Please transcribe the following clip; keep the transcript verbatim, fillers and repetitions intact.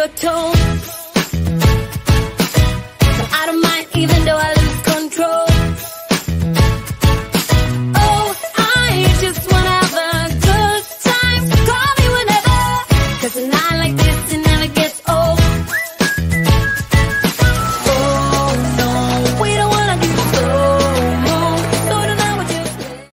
your tone. So I don't mind even though I